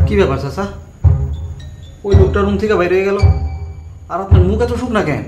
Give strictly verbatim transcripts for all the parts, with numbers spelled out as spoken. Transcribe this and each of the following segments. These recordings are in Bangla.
কি ব্যাপার চাচা? ওই লোকটা রুম থেকে বাইরে হয়ে গেল, আর আপনার মুখ এত শুকনা কেন?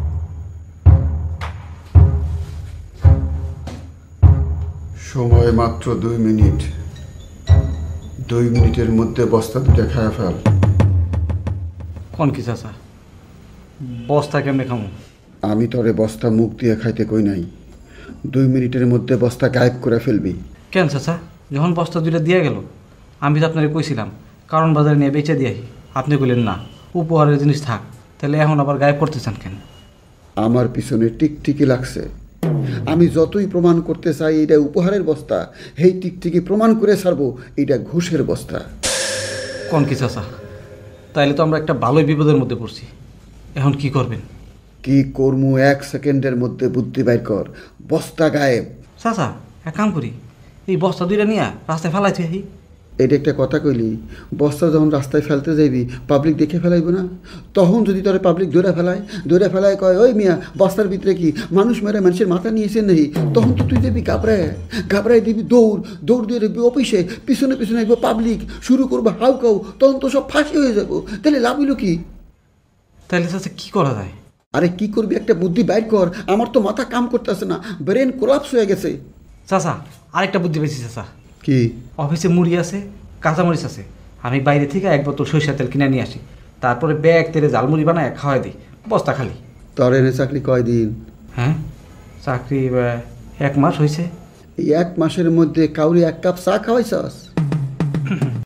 সময় মাত্র দুই মিনিট। দুই মিনিটের মধ্যে বস্তা দুটা খায়া ফেল। কোন কি চাচা? বস্তা কেমনে খামো? আমি তোরে বস্তা মুখ দিয়ে খাইতে কই নাই। দুই মিনিটের মধ্যে বস্তা গায়েব করে ফেলবি। কেন চাচা? যখন বস্তা দুইটা দিয়ে গেল, আমি তো আপনাকে কইছিলাম কারণ বাজারে নিয়ে বেচে দিয়ে আপনি কইলেন না, উপহারের জিনিস থাক, তাহলে এখন আবার গায়েব করতে চান কেন? আমার পিছনে টিকটিকি লাগছে। আমি যতই প্রমাণ করতে চাই এটা উপহারের বস্তা, এই টিকটিকি প্রমাণ করে ছাড়বো এটা ঘুষের বস্তা। কোন কি চাচা? তাইলে তো আমরা একটা ভালোই বিপদের মধ্যে পড়ছি। এখন কি করবেন? কি করমু এক সেকেন্ডের মধ্যে বুদ্ধি বাইর কর। বস্তা গায়েব। চাচা এক কাম করি, এই বস্তা দুইটা নিয়ে রাস্তায় ফেলাইছে। এটা একটা কথা কইলি, বস্তা যখন রাস্তায় ফেলতে যাইবি পাবলিক দেখে ফেলাইব না? তখন যদি তোরা পাবলিক দৌড়া ফেলায় দৌড়া ফেলায় কয় ওই মিয়া বস্তার ভিতরে কি মানুষ মেরে মানুষের মাথা নিয়েছেন নাকি, তখন তো তুই দেবি ঘাবড়ায় ঘাবড়ায় দিবি দৌড় দৌড় দিয়ে দেখবি অফিসে পিছনে পিছনে আসবো পাবলিক, শুরু করবো হাউ কাউ, তখন তো সব ফাঁসি হয়ে যাবো। তাহলে লাভ হইল কি? তাহলে চাচা কি করা যায়? আরে কি করবি, একটা বুদ্ধি বাইর কর। আমার তো মাথা কাম করতেছে না, ব্রেন কোলাপস হয়ে গেছে। চাচা আরেকটা বুদ্ধি পেয়েছি চাচা। কি? অফিসে মুড়ি আছে, কাঁচামরিচ আছে, আমি বাইরে থেকে এক বোতল সরিষার তেল কিনে নিয়ে আসি, তারপরে ব্যাগ তেলে ঝালমুড়ি বানায় খাওয়াই দিই, বস্তা খালি। তোর এনে চাকরি কয়দিন? হ্যাঁ চাকরি এক মাস হয়েছে। এই এক মাসের মধ্যে কাউরি এক কাপ চা খাওয়াইছস?